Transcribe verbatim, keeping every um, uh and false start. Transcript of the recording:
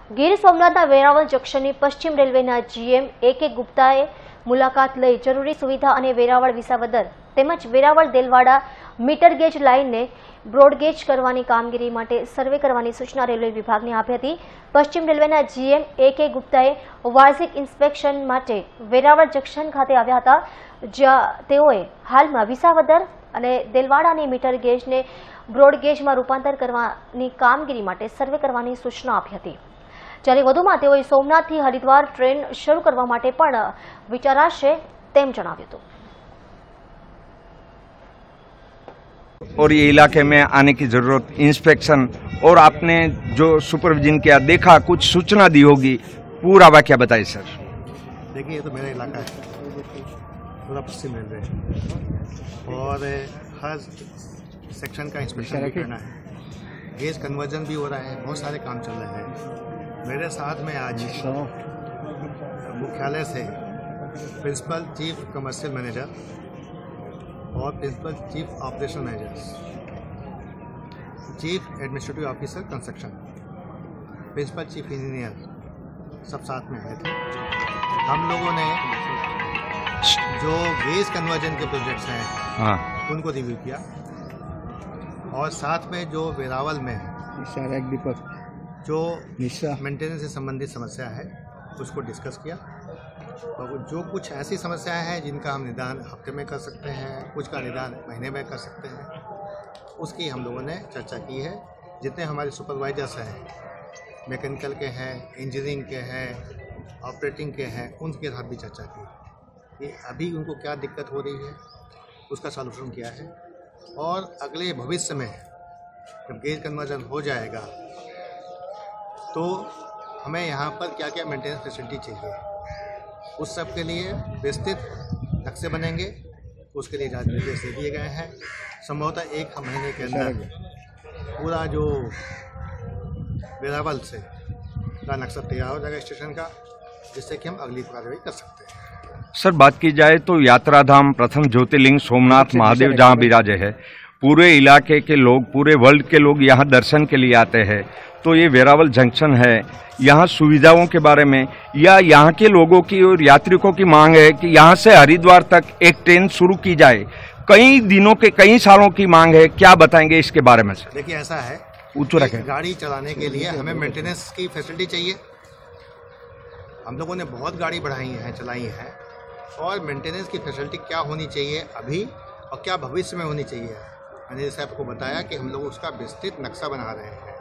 ગીર સોમનાથના વેરાવળ જંકશનની પશ્ચિમ રેલવેના જીએમ એ કે ગુપ્તાએ મુલાકાત લઈ જરૂરી સુવિધા અને વેરાવળ વિસાવદર તેમજ વેરાવળ દેલવાડા મીટર ગેજ લાઇનને બ્રોડગેજ કરવાની કામગીરી માટે સર્વે કરવાની સૂચના રેલવે વિભાગને આપી હતી। પશ્ચિમ રેલવેના જીએમ એ કે ગુપ્તાએ વાર્ષિક ઇન્સ્પેક્શન માટે વેરાવળ જંકશન ખાતે આવ્યા હતા, જ્યાં તેઓએ હાલમાં વિસાવદર અને દેલવાડાની મીટર ગેજને બ્રોડગેજમાં રૂપાંતર કરવાની કામગીરી માટે સર્વે કરવાની સૂચના આપી હતી। જ્યારે વધુમાં તેઓએ સોમનાથથી હરિદ્વાર ટ્રેન શરૂ કરવા માટે પણ વિચારાશે તેમ જણાવ્યું હતું। और ये इलाके में आने की जरूरत, इंस्पेक्शन और आपने जो सुपरविजन किया, देखा, कुछ सूचना दी होगी, पूरा वाक्य बताइए सर। देखिए, ये तो मेरा इलाका है, पूरा पश्चिम रेलवे, और हर सेक्शन का इंस्पेक्शन भी करना है, गेज कन्वर्जन भी हो रहा है, बहुत सारे काम चल रहे हैं। मेरे साथ में आज मुख्यालय से प्रिंसिपल चीफ कमर्शियल मैनेजर और principal chief operation manager, chief administrative officer construction, principal chief engineer सब साथ में आए थे। हम लोगों ने जो गेज कन्वर्जन के प्रोजेक्ट्स हैं हाँ। उनको रिव्यू किया, और साथ में जो वेरावल में जो मेंटेनेंस से संबंधित समस्या है उसको डिस्कस किया, और जो कुछ ऐसी समस्याएं हैं जिनका हम निदान हफ्ते में कर सकते हैं, कुछ का निदान महीने में कर सकते हैं, उसकी हम लोगों ने चर्चा की है। जितने हमारे सुपरवाइजर्स हैं, मैकेनिकल के हैं, इंजीनियरिंग के हैं, ऑपरेटिंग के हैं, उनके साथ भी चर्चा की कि अभी उनको क्या दिक्कत हो रही है, उसका सॉल्यूशन किया है। और अगले भविष्य में जब गेज कन्वर्जन हो जाएगा तो हमें यहाँ पर क्या क्या मेंटेनेंस फैसिलिटी चाहिए, उस सब के लिए विस्तृत नक्शे बनेंगे, उसके लिए राज्य निर्देश दे दिए गए हैं। संभवतः एक महीने के अंदर पूरा जो वेरावल से का नक्शा तैयार हो जाएगा स्टेशन का, जिससे कि हम अगली कार्रवाई कर सकते हैं। सर, बात की जाए तो यात्राधाम प्रथम ज्योतिर्लिंग सोमनाथ महादेव जहाँ विराजे है, पूरे इलाके के लोग, पूरे वर्ल्ड के लोग यहाँ दर्शन के लिए आते हैं। तो ये वेरावल जंक्शन है, यहाँ सुविधाओं के बारे में या यहाँ के लोगों की और यात्रिकों की मांग है कि यहाँ से हरिद्वार तक एक ट्रेन शुरू की जाए, कई दिनों के कई सालों की मांग है, क्या बताएंगे इसके बारे में सर? देखिए, ऐसा है, गाड़ी चलाने के लिए हमें मेंटेनेंस की फैसिलिटी चाहिए। हम लोगों ने बहुत गाड़ी बढ़ाई है, चलाई है, और मेंटेनेंस की फैसिलिटी क्या होनी चाहिए अभी और क्या भविष्य में होनी चाहिए, मैंने साहब को बताया कि हम लोग उसका विस्तृत नक्शा बना रहे हैं।